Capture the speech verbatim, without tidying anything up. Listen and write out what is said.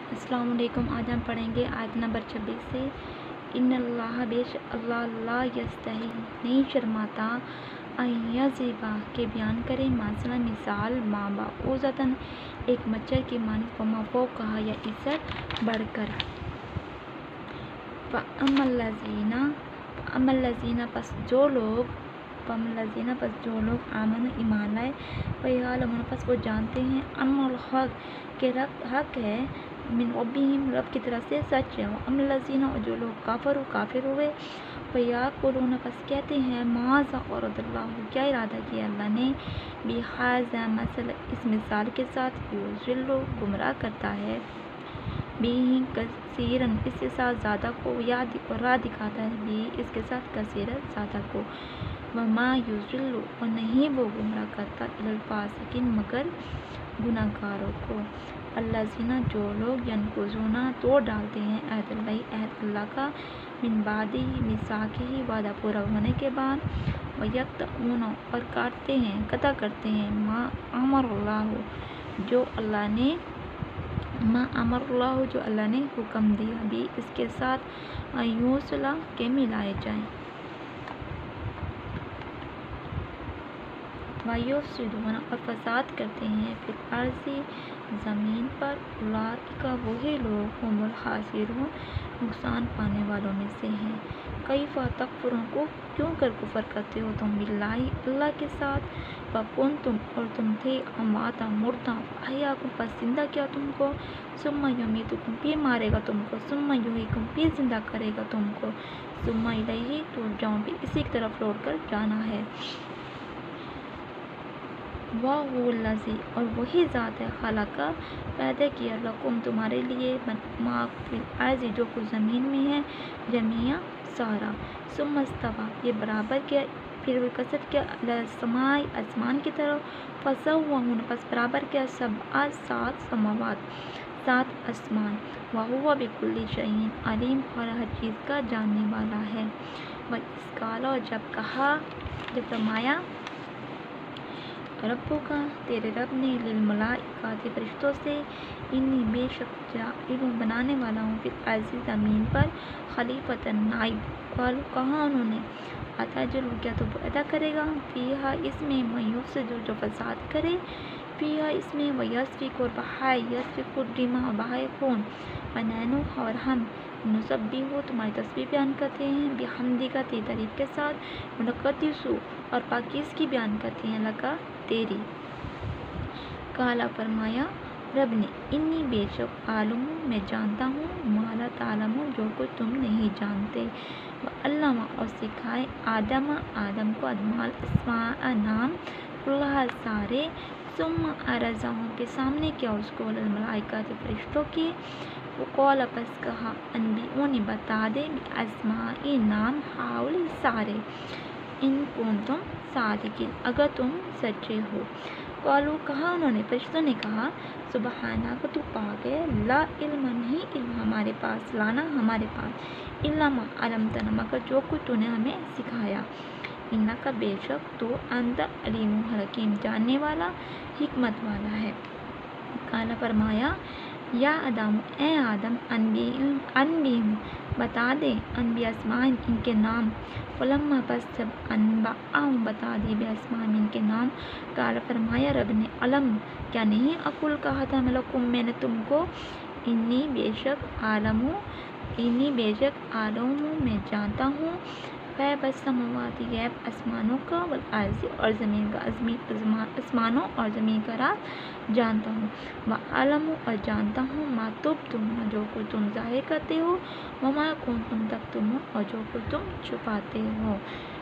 السلام علیکم۔ آج ہم پڑھیں گے آیت نمبر چھبیس سے۔ ان اللہ بیش اللہ لا یستحی نہیں شرماتا ان یضربا کے بیان کرے مثلا مثال ما بعوضۃ ایک مچھر کی مانند وما فوقہا یا اس سے بڑھ کر۔ فاما الذین فاما الذین پس جو لوگ فاما الذین پس جو لوگ آمنوا ایمان لائے فیعلمون پس وہ جانتے ہیں ان الحق کہ حق ہے من ربہم رب کی طرف سے سچ ہے۔ واما الذین اور جو لوگ کافروا کافر ہوئے فیقولون پس کہتے ہیں ماذا اراد اللہ کیا ارادہ کیا اللہ نے بہذا مثلا اس مثال کے ساتھ یضل گمراہ کرتا ہے بھی کثیرن اس کے ساتھ زیادہ کو یا راہ دکھاتا ہے بھی اس کے ساتھ کثیرن زیادہ کو وما یضل اور نہیں وہ گمراہ کرتا الا الفاسقین مگر گناہ گاروں کو۔ الذین جو لوگ ینقضون توڑ ڈالتے ہیں عہد اللہ عہد اللہ کا من بعد میثاقہ وعدہ پورا ہونے کے بعد ویقطعون اور کاٹتے ہیں قطع کرتے ہیں ما امر اللہ جو اللہ نے ما امر اللہ جو اللہ نے حکم دیا بھی اس کے ساتھ یوصلا کے ملائے جائیں وَيُفْسِدُونَ اور فساد کرتے ہیں فی الارض زمین پر اولئک وہی لوگ هم الخاسرون نقصان پانے والوں میں سے ہیں۔ کیف تکفرون کو کیوں کر کفر کرتے ہو تم باللہ اللہ کے ساتھ وکنتم اور تم تھے امواتا مردہ فاحیاکم پس زندہ کیا تم کو ثم یمیتکم پھر مارے گا تم کو ثم یحییکم پھر زندہ کرے گا تم کو ثم الیہ ترجعون پھر اسی کی طرف لوٹ کر جانا ہے۔ وَهُوَ الَّذِي اور وہی ذات ہے خلق پیدا کیا لکم تمہارے لیے ما فی الارض جو کچھ زمین میں ہے جمیعا سارا ثم استوی یہ برابر کیا پھر وہ کثرت کیا الی السماء آسمان کی طرف فسواہن پس برابر کیا سبع سات سماوات سات آسمان وَهُوَ بِكُلِّ شَيْءٍ علیم اور ہر چیز کا جاننے والا ہے۔ وَإِذْ قَالَ اور جب کہا جب فرمایا ربوں کا تیرے رب نے للملائکۃ فرشتوں سے انی بے شک جاعل بنانے والا ہوں فی الارض زمین پر خلیفۃ نائب قالوا کہا انہوں نے اتجعل کیا تو پیدا کرے گا فیہا اس میں من یفسد جو فساد کرے فیہا اس میں ویسفک اور بہائے یسفک الدماء بہائے خون ونحن اور ہم نسبح تمہاری تسبیح بیان کرتے ہیں بحمدک تیری تعریف کے ساتھ ونقدس اور پاکیزگی بیان کرتے ہیں لکا تیری۔ قال فرمایا رب نے انی بے شک عالم میں جانتا ہوں ما لا تعلمون جو کچھ تم نہیں جانتے وعلم اور سکھائے آدم آدم کو ادمال اسماء نام کلھا سارے ثم عرضہم کے سامنے کیا اس کو الملائکۃ فرشتوں کی وقال پس کہا انبئونی بتا دے باسماء نام ہؤلاء سارے ان کنتم صادقین اگر تم سچے ہو۔ قالوا کہا انہوں نے فرشتوں نے کہا سبحانک تو پاک ہے لا علم نہیں علم ہمارے پاس لانا ہمارے پاس الا ما علمتنا مگر جو کچھ تو نے ہمیں سکھایا انک بے شک تو انت علیم حکیم جاننے والا حکمت والا ہے۔ قال فرمایا یا آدم اے آدم انبئہم بتا دے انبیاء اسماء ان کے نام فلما پس جب انبأہم بتا دی باسماء ان کے نام قال فرمایا رب نے علم کیا نہیں اقول کہا تھا لکم میں نے تم کو انی بے شک عالم انی بے شک عالم میں جانتا ہوں غیب السماوات غیب آسمانوں کا والارض اور زمین کا آسمانوں اور زمین کا راز جانتا ہوں وعلم اور جانتا ہوں ما تبدون جو کچھ تم ظاہر کرتے ہو وما کنتم تکتمون اور جو کچھ تم چھپاتے ہو۔